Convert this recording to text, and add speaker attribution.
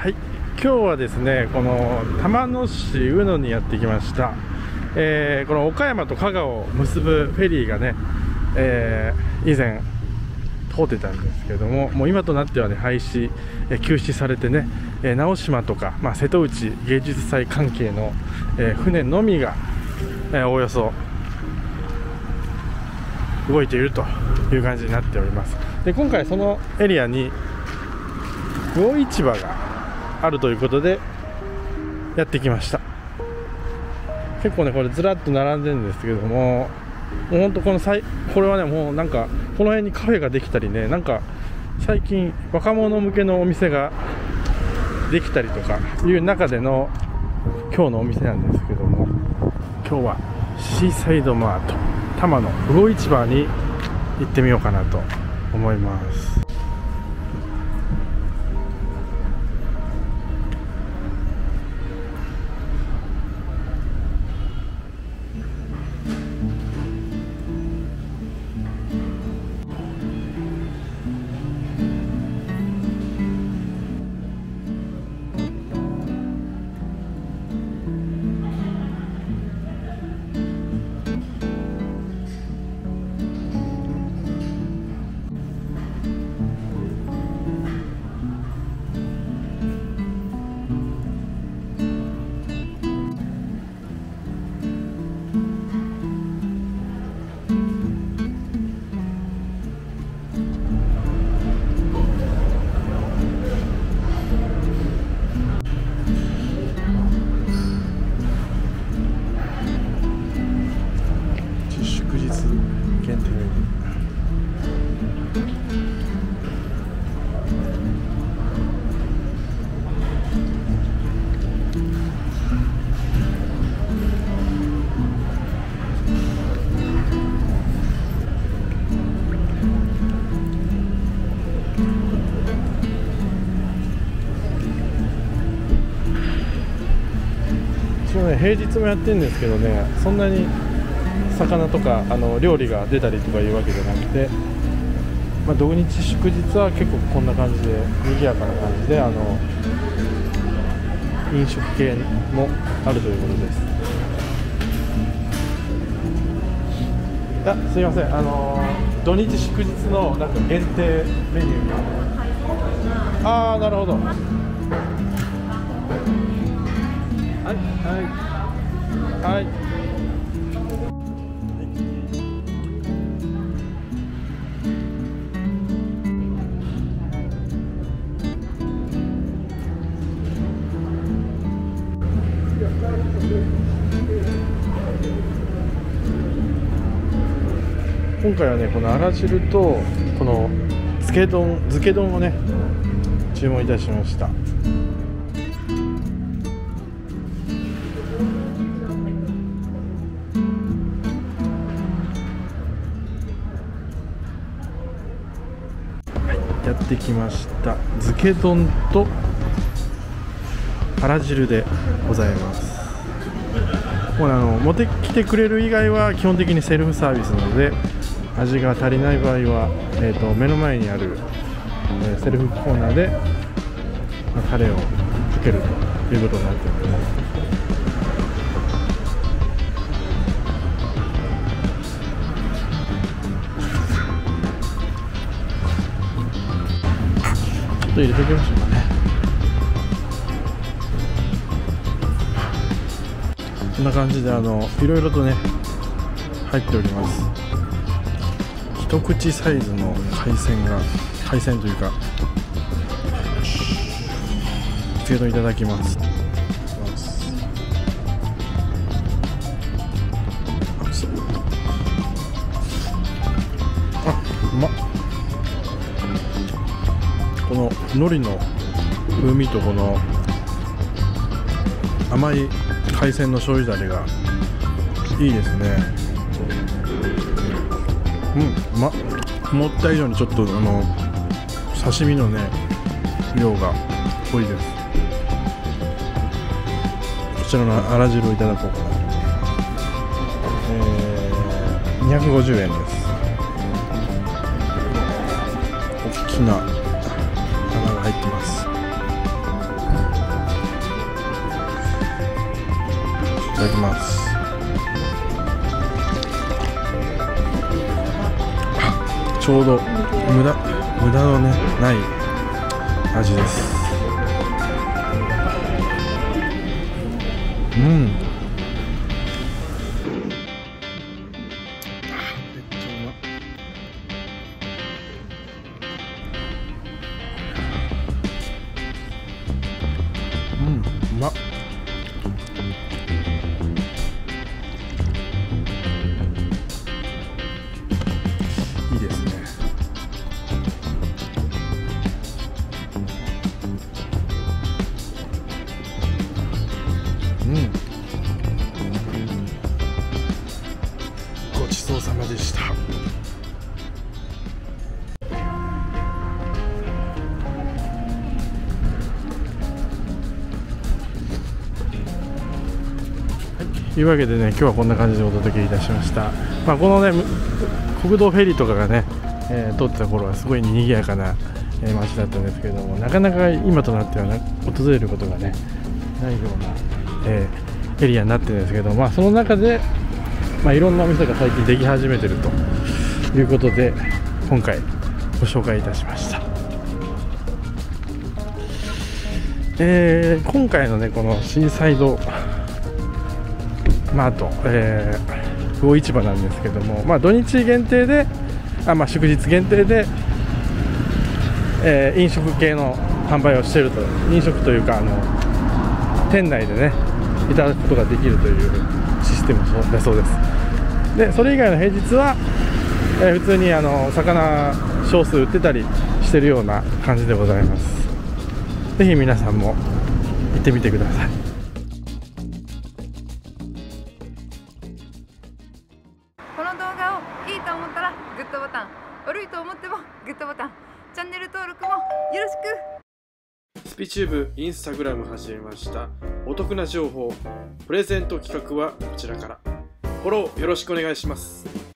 Speaker 1: はい、今日はですね、この玉野市宇野にやってきました。この岡山と香川を結ぶフェリーがね、以前通ってたんですけども、もう今となってはね廃止、休止されてね、直島とか、瀬戸内芸術祭関係の、船のみが、おおよそ動いているという感じになっております。で、今回そのエリアに魚市場があるということでやってきました。結構ね、これずらっと並んでるんですけれども、もうほんとこれはね、もうなんかこの辺にカフェができたりね、なんか最近若者向けのお店ができたりとかいう中での今日のお店なんですけども、今日はシーサイドマート玉野魚市場に行ってみようかなと思います。平日もやってるんですけどね、そんなに魚とか料理が出たりとかいうわけじゃなくて、土日祝日は結構こんな感じで賑やかな感じで飲食系もあるということです。すいません、土日祝日のなんか限定メニューが、なるほど。はいはい。今回はね、このあら汁とこの漬け丼をね注文いたしました。やってきました。漬け丼とあら汁でございます。これ持ってきてくれる以外は基本的にセルフサービスなので、味が足りない場合は、目の前にある、セルフコーナーで、タレをかけるということになっています。ちょっと入れておきましょうかね。こんな感じでいろいろとね入っております。一口サイズの海鮮というか漬け丼いただきます。うまっ。この海苔の風味とこの甘い海鮮の醤油だれがいいですね。思った以上にちょっと刺身のね量が濃いです。こちらのあら汁をいただこうかな。250円です。大きな花が入ってます。 ただきます。ちょうど無駄のねない味です。めっちゃうまっ。うまっ。いいですね。ごちそうさまでした。というわけでね、今日はこんな感じでお届けいたしました。このね国道フェリーとかがね、通ってた頃はすごい賑やかな、街だったんですけれども、なかなか今となっては訪れることがねないような、エリアになってるんですけど、その中で、いろんなお店が最近でき始めてるということで、今回ご紹介いたしました。今回のねこのシーサイドマート、魚市場なんですけども、土日限定で祝日限定で、飲食系の販売をしていると、飲食というか店内でねいただくことができるというシステムだそうです。でそれ以外の平日は、普通に魚少数売ってたりしてるような感じでございます。ぜひ皆さんも行ってみてください。
Speaker 2: この動画をいいと思ったらグッドボタン、悪いと思ってもグッドボタン、チャンネル登録もよろしく。
Speaker 1: スピチューブインスタグラム始めました。お得な情報プレゼント企画はこちらから。フォローよろしくお願いします。